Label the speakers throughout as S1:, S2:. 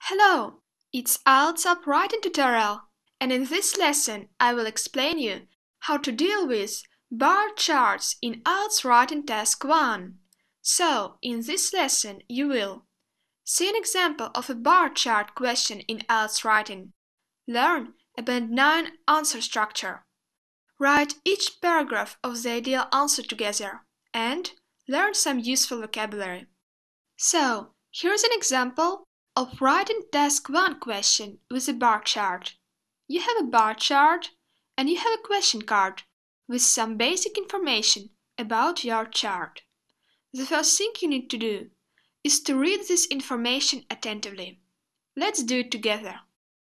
S1: Hello, it's IELTS Up Writing tutorial, and in this lesson I will explain you how to deal with bar charts in IELTS Writing Task 1. So, in this lesson you will see an example of a bar chart question in IELTS Writing, learn a Band 9 answer structure, write each paragraph of the ideal answer together, and learn some useful vocabulary. So, here's an example of writing Task 1 question with a bar chart. You have a bar chart and you have a question card with some basic information about your chart. The first thing you need to do is to read this information attentively. Let's do it together.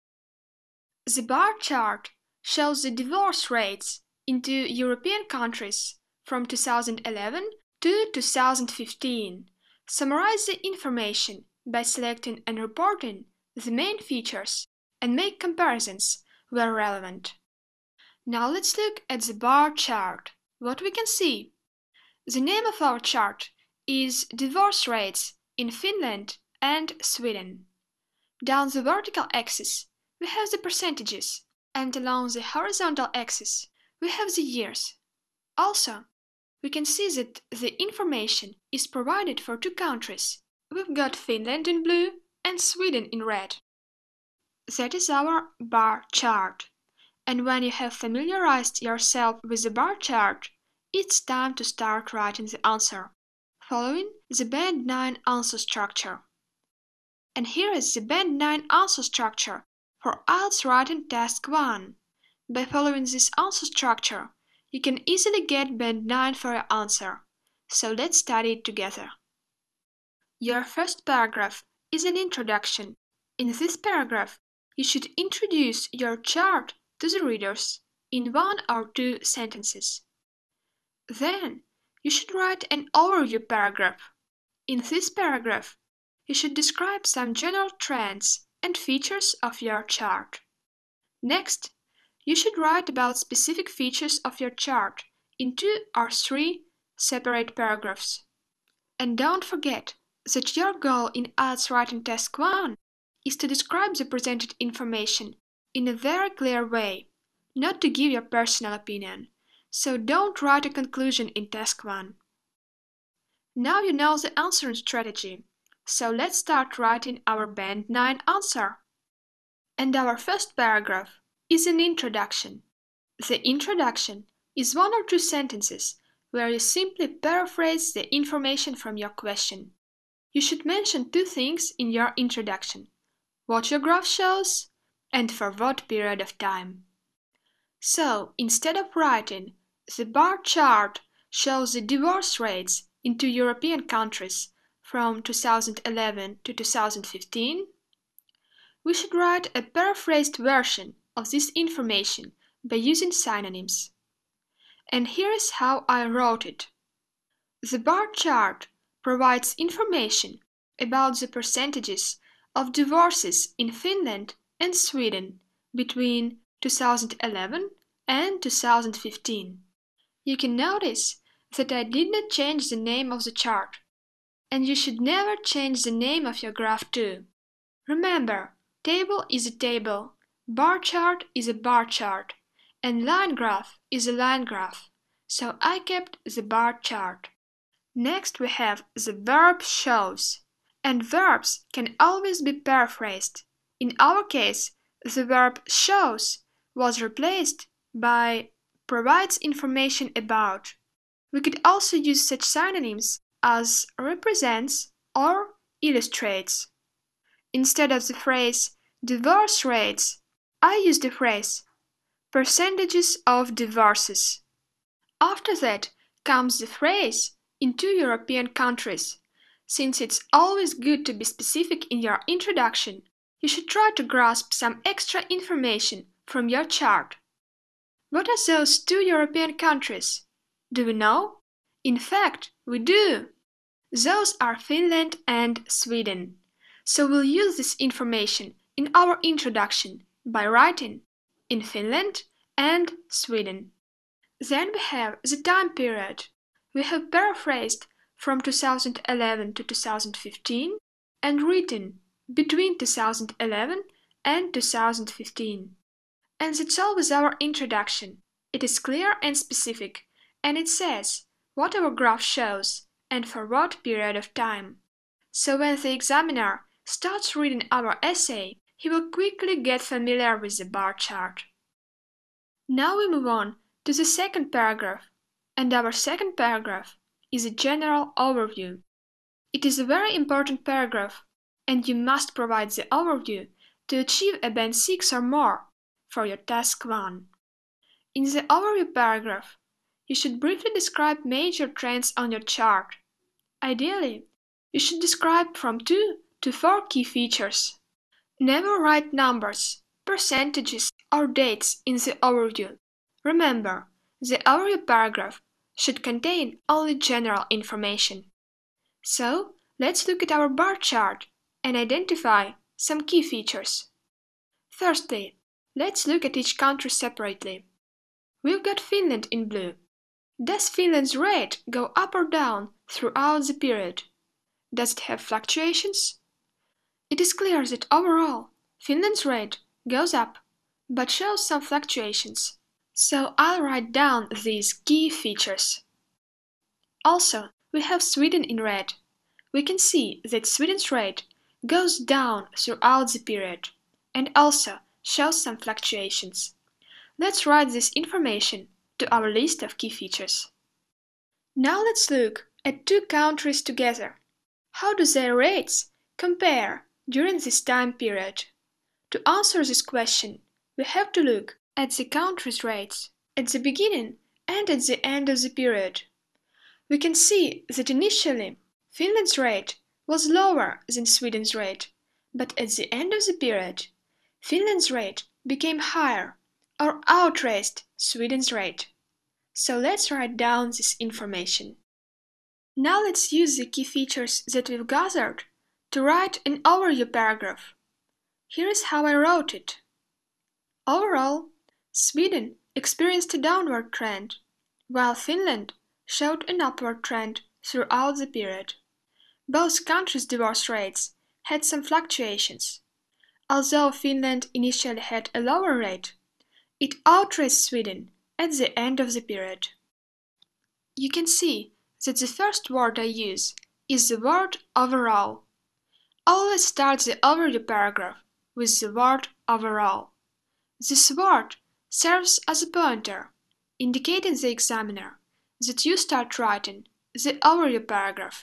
S1: The bar chart shows the divorce rates into European countries from 2011 to 2015. Summarize the information by selecting and reporting the main features and make comparisons where relevant. Now let's look at the bar chart. What we can see? The name of our chart is Divorce Rates in Finland and Sweden. Down the vertical axis we have the percentages, and along the horizontal axis we have the years. Also, we can see that the information is provided for two countries. We've got Finland in blue and Sweden in red. That is our bar chart. And when you have familiarized yourself with the bar chart, it's time to start writing the answer, following the Band 9 answer structure. And here is the Band 9 answer structure for IELTS Writing Task 1. By following this answer structure, you can easily get Band 9 for your answer. So let's study it together. Your first paragraph is an introduction. In this paragraph, you should introduce your chart to the readers in 1 or 2 sentences. Then, you should write an overview paragraph. In this paragraph, you should describe some general trends and features of your chart. Next, you should write about specific features of your chart in 2 or 3 separate paragraphs. And don't forget that your goal in IELTS Writing Task 1 is to describe the presented information in a very clear way, not to give your personal opinion. So don't write a conclusion in Task 1. Now you know the answering strategy. So let's start writing our Band 9 answer. And our first paragraph is an introduction. The introduction is 1 or 2 sentences where you simply paraphrase the information from your question. You should mention 2 things in your introduction: what your graph shows and for what period of time. So, instead of writing the bar chart shows the divorce rates in 2 European countries from 2011 to 2015, we should write a paraphrased version of this information by using synonyms. And here is how I wrote it. The bar chart provides information about the percentages of divorces in Finland and Sweden between 2011 and 2015. You can notice that I did not change the name of the chart, and you should never change the name of your graph too. Remember, table is a table, bar chart is a bar chart, and line graph is a line graph, so I kept the bar chart. Next we have the verb shows, and verbs can always be paraphrased. In our case, the verb shows was replaced by provides information about. We could also use such synonyms as represents or illustrates. Instead of the phrase divorce rates, I used the phrase percentages of divorces. After that comes the phrase in 2 European countries. Since it's always good to be specific in your introduction, you should try to grasp some extra information from your chart. What are those 2 European countries? Do we know? In fact, we do. Those are Finland and Sweden. So we'll use this information in our introduction by writing in Finland and Sweden. Then we have the time period. We have paraphrased from 2011 to 2015 and written between 2011 and 2015. And that's all with our introduction. It is clear and specific, and it says what our graph shows and for what period of time. So when the examiner starts reading our essay, he will quickly get familiar with the bar chart. Now we move on to the second paragraph, and our second paragraph is a general overview. It is a very important paragraph, and you must provide the overview to achieve a band 6 or more for your task 1. In the overview paragraph, you should briefly describe major trends on your chart. Ideally, you should describe from 2 to 4 key features. Never write numbers, percentages, or dates in the overview. Remember, the overview paragraph should contain only general information. So, let's look at our bar chart and identify some key features. Firstly, let's look at each country separately. We've got Finland in blue. Does Finland's rate go up or down throughout the period? Does it have fluctuations? It is clear that overall, Finland's rate goes up, but shows some fluctuations. So I'll write down these key features. Also, we have Sweden in red. We can see that Sweden's rate goes down throughout the period and also shows some fluctuations. Let's write this information to our list of key features. Now let's look at 2 countries together. How do their rates compare during this time period? To answer this question, we have to look at the countries' rates at the beginning and at the end of the period. We can see that initially Finland's rate was lower than Sweden's rate, but at the end of the period, Finland's rate became higher or outraced Sweden's rate. So let's write down this information. Now let's use the key features that we've gathered to write an overview paragraph. Here is how I wrote it. Overall, Sweden experienced a downward trend, while Finland showed an upward trend throughout the period. Both countries' divorce rates had some fluctuations. Although Finland initially had a lower rate, it outraced Sweden at the end of the period. You can see that the first word I use is the word overall. Always start the overview paragraph with the word overall. This word serves as a pointer, indicating the examiner that you start writing the overview paragraph.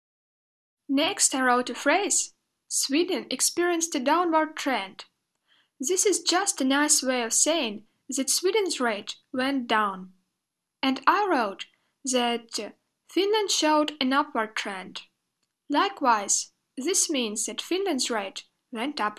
S1: Next I wrote a phrase, Sweden experienced a downward trend. This is just a nice way of saying that Sweden's rate went down. And I wrote that Finland showed an upward trend. Likewise, this means that Finland's rate went up.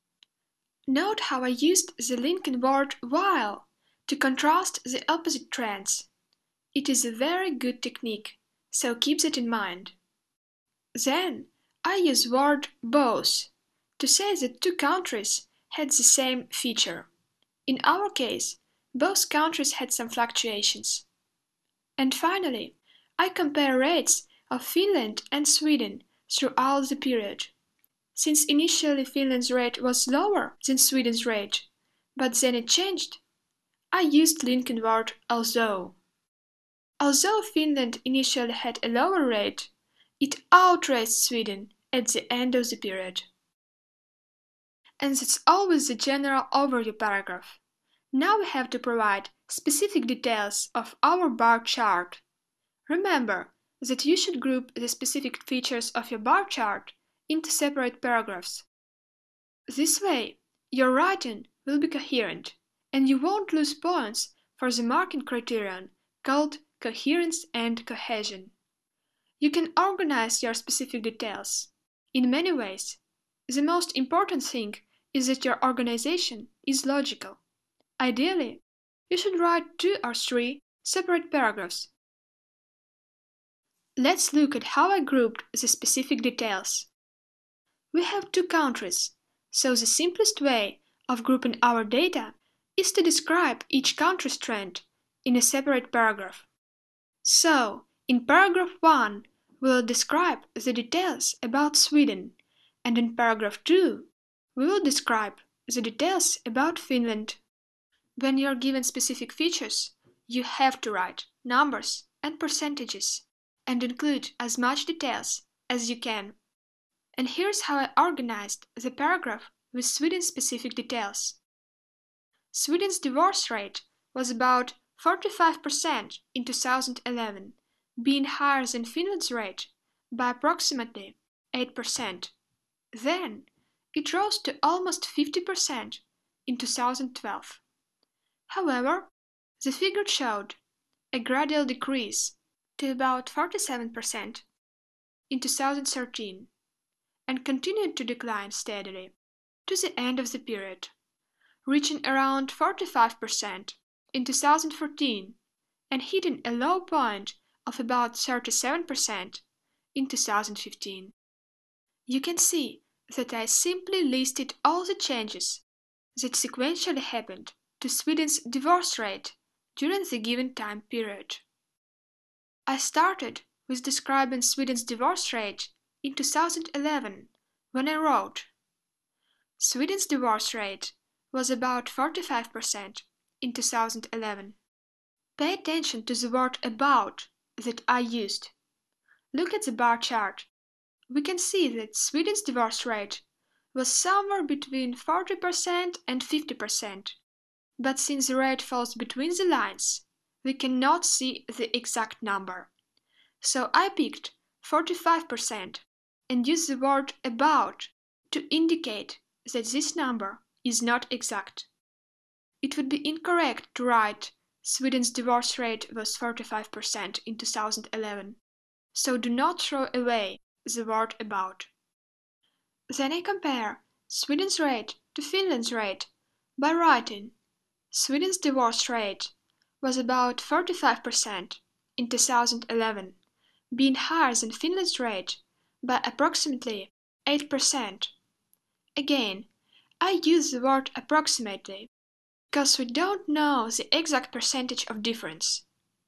S1: Note how I used the linking word while to contrast the opposite trends. It is a very good technique, so keep that in mind. Then I use word both to say that 2 countries had the same feature. In our case, both countries had some fluctuations. And finally, I compare rates of Finland and Sweden throughout the period. Since initially Finland's rate was lower than Sweden's rate, but then it changed, I used linking word although. Although Finland initially had a lower rate, it outraced Sweden at the end of the period. And that's all with the general overview paragraph. Now we have to provide specific details of our bar chart. Remember that you should group the specific features of your bar chart into separate paragraphs. This way, your writing will be coherent, and you won't lose points for the marking criterion called coherence and cohesion. You can organize your specific details in many ways. The most important thing is that your organization is logical. Ideally, you should write 2 or 3 separate paragraphs. Let's look at how I grouped the specific details. We have 2 countries, so the simplest way of grouping our data is to describe each country's trend in a separate paragraph. So, in paragraph 1, we'll describe the details about Sweden And in paragraph 2, we will describe the details about Finland. When you are given specific features, you have to write numbers and percentages and include as much details as you can. And here's how I organized the paragraph with Sweden's specific details. Sweden's divorce rate was about 45% in 2011, being higher than Finland's rate by approximately 8%. Then, it rose to almost 50% in 2012. However, the figure showed a gradual decrease to about 47% in 2013 and continued to decline steadily to the end of the period, reaching around 45% in 2014 and hitting a low point of about 37% in 2015. You can see that I simply listed all the changes that sequentially happened to Sweden's divorce rate during the given time period. I started with describing Sweden's divorce rate in 2011 when I wrote, Sweden's divorce rate was about 45% in 2011. Pay attention to the word about that I used. Look at the bar chart. We can see that Sweden's divorce rate was somewhere between 40% and 50%, but since the rate falls between the lines, we cannot see the exact number. So I picked 45% and used the word about to indicate that this number is not exact. It would be incorrect to write Sweden's divorce rate was 45% in 2011, so do not throw away the word about. Then I compare Sweden's rate to Finland's rate by writing Sweden's divorce rate was about 45% in 2011, being higher than Finland's rate by approximately 8%. Again, I use the word approximately because we don't know the exact percentage of difference.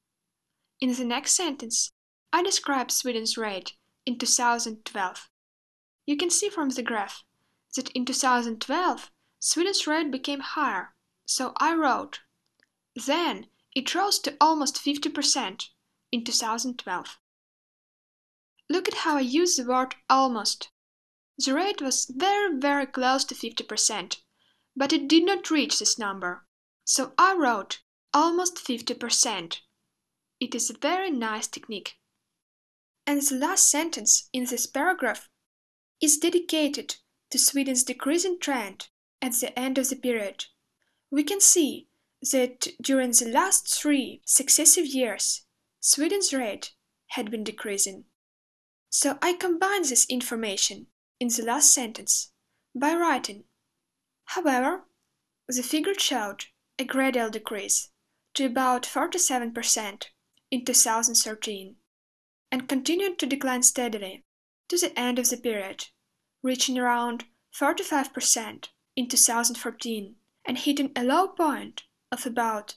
S1: In the next sentence, I describe Sweden's rate in 2012. You can see from the graph that in 2012, Sweden's rate became higher, so I wrote, then it rose to almost 50% in 2012. Look at how I use the word almost. The rate was very close to 50%, but it did not reach this number, so I wrote almost 50%. It is a very nice technique. And the last sentence in this paragraph is dedicated to Sweden's decreasing trend at the end of the period. We can see that during the last 3 successive years, Sweden's rate had been decreasing. So I combine this information in the last sentence by writing, however, the figure showed a gradual decrease to about 47% in 2013 and continued to decline steadily to the end of the period, reaching around 45% in 2014 and hitting a low point of about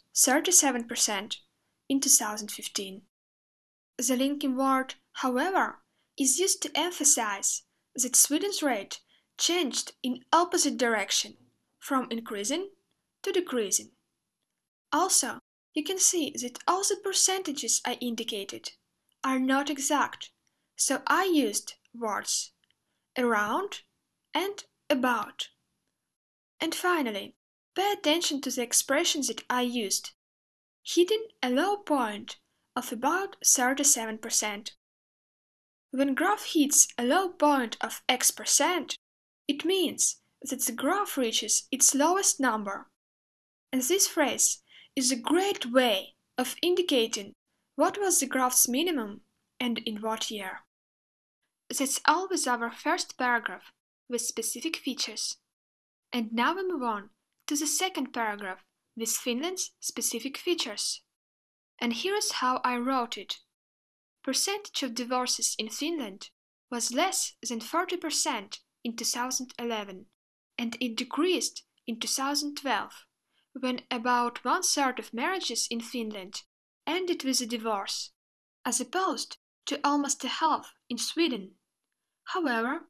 S1: 37% in 2015. The linking word, however, is used to emphasize that Sweden's rate changed in opposite direction, from increasing to decreasing. Also, you can see that all the percentages I indicated are not exact, so I used words around and about. And finally, pay attention to the expressions that I used, hitting a low point of about 37%. When graph hits a low point of X%, it means that the graph reaches its lowest number. And this phrase is a great way of indicating what was the graph's minimum and in what year. That's all with our first paragraph with specific features. And now we move on to the second paragraph with Finland's specific features. And here is how I wrote it. Percentage of divorces in Finland was less than 40% in 2011, and it decreased in 2012, when about 1/3 of marriages in Finland ended with a divorce, as opposed to almost a half in Sweden. However,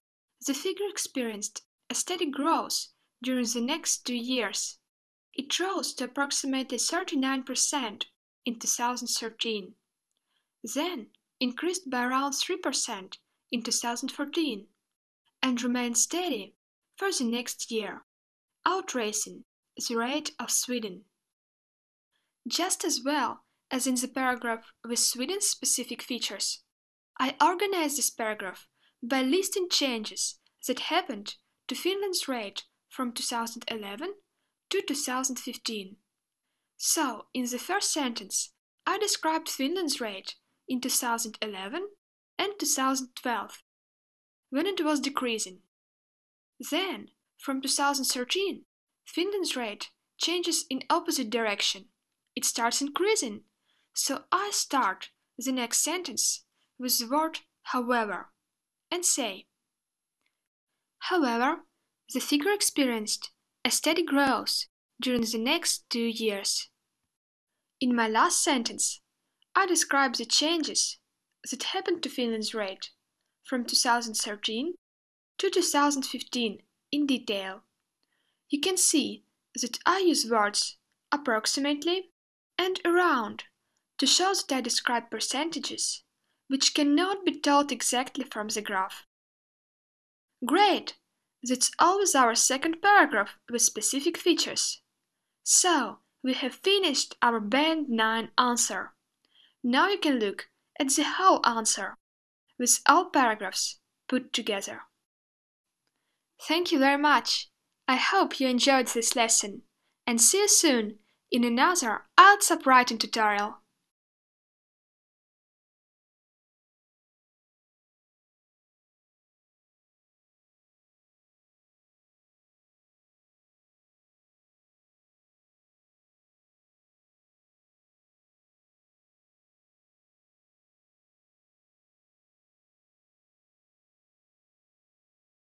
S1: The figure experienced a steady growth during the next 2 years. It rose to approximately 39% in 2013, then increased by around 3% in 2014, and remained steady for the next year, outracing the rate of Sweden. Just as well as in the paragraph with Sweden's specific features, I organized this paragraph by listing changes that happened to Finland's rate from 2011 to 2015. So, in the first sentence, I described Finland's rate in 2011 and 2012, when it was decreasing. Then, from 2013, Finland's rate changes in opposite direction. It starts increasing, so I start the next sentence with the word however and say, however, the figure experienced a steady growth during the next 2 years. In my last sentence, I describe the changes that happened to Finland's rate from 2013 to 2015 in detail. You can see that I use words approximately and around to show that I describe percentages, which cannot be told exactly from the graph. Great! That's always our second paragraph with specific features. So, we have finished our Band 9 answer. Now you can look at the whole answer, with all paragraphs put together. Thank you very much. I hope you enjoyed this lesson, and see you soon in another IELTS Up Writing tutorial.